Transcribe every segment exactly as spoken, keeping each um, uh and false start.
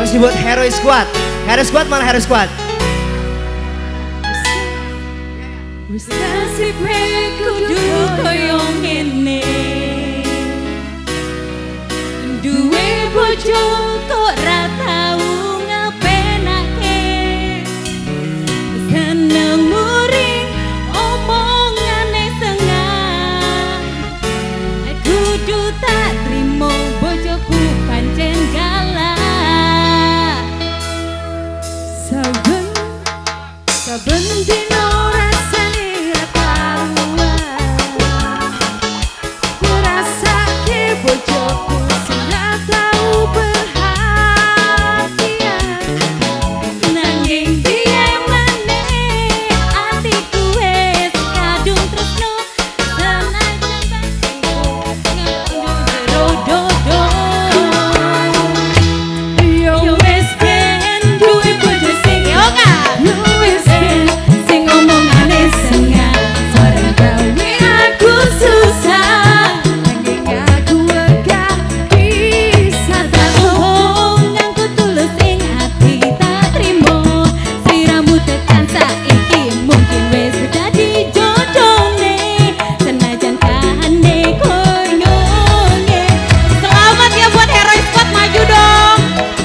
Masih buat Hero Squad. Hero Squad mana Hero Squad? Wis nasibe kudu koyo ngene. Duwe bojo kok ra tau ngapenake. Seneng muring omongane sengah. Kudu tak trimo bojoku pancen galak. Saben saben dino rasane ra karuan. Kurasake bojoku sing ra tau perhatian. Nanging piye maneh atiku wis kadung tresno. Senajan batinku ngepung jero dodo. Yo wis ben duwe bojo sing yo kan. Yo wis ben sing omongane sengah. Bareng gawe aku susah. Nanging aku wegah bisa tak bohong. Nganggo tulus ing ati tak trimo. Sliramu tekan saiki mungkin wis dadi jodone. Senajan kahane koyo ngene. Selamat ya buat Hero Squad, maju dong.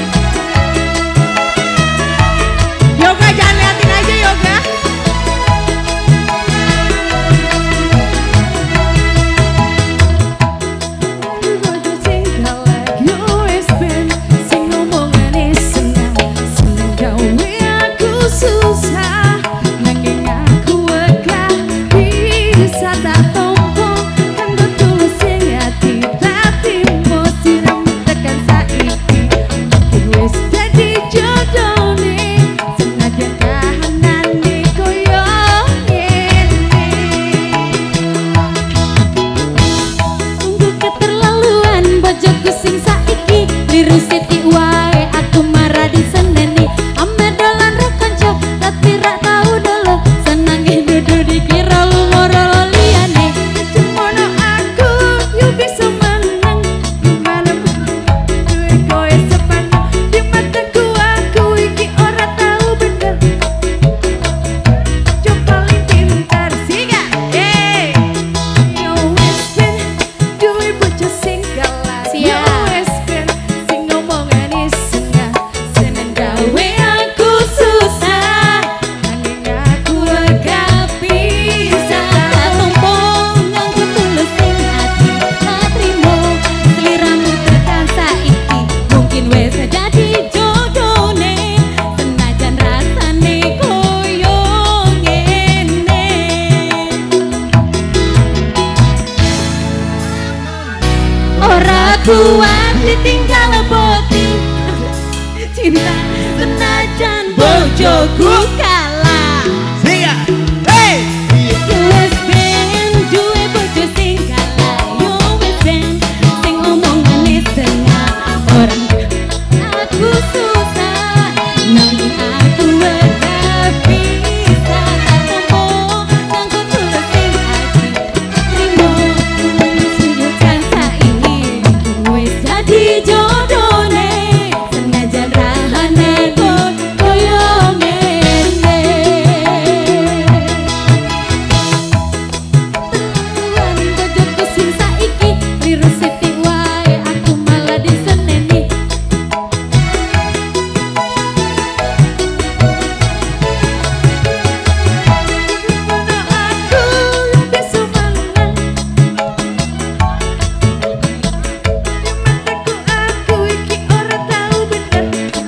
Yoga jangan liatin aja Yoga. Bojo sing galak yo wis ben sing ngomongane sengah. Seneng gawe aku susah. Nanging aku wegah bisa tak tompo. Kanggo tulus sing ati tak trimo. Sliramu tekan saiki mungkin wis dadi jodone. Senajan kahanane koyo ngene. Sungguh keterlaluan bojoku sing saiki. Liru siti wae aku marah diseneni. Ame dolan ro kanca tapi ra tau dolo. Senange dudu dikira lumoro liyane. Cumono aku yo bisa menang. Gimana pun duwe koe sepanjang. Di mataku aku iki ora tau bener. Jo paling pintar singa. Hey. Yo wis ben duwe bojo sing galak. Yo wis ben sing ngomongane sengah. Seneng gawe aku susah. Nanging aku wegah bisa tak tompo. Nganggo tulus sing ati tak trimo. Sliramu tekan saiki mungkin wis dadi jodone. Senajan rasane koyo ngene. Ora kuat ditinggal boti cinta. Senajan bojoku kalah. Singa. Hey. Yo wis ben duwe bojo sing galak. Yo wis ben sing omongane sengah. Orang aku susah. Nanging aku wegah bisa tak tompo. Nganggo tulus sing ati trimo. Senajan saiki wis dadi jodone. Senajan rahane koyo ngene. Terlaluan bojoku sing saiki. Liru siti wae aku malah diseneni. Cumono aku yo bisa menang. Di mataku aku iki ora tau bener.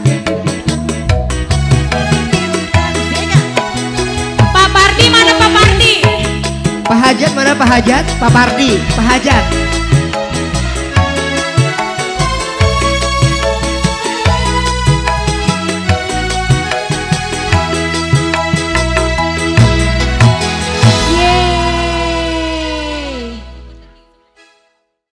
Pak Pardi mana Pak Pardi? Pak Hajat mana Pak Hajat? Pak Pardi, Pak Hajat.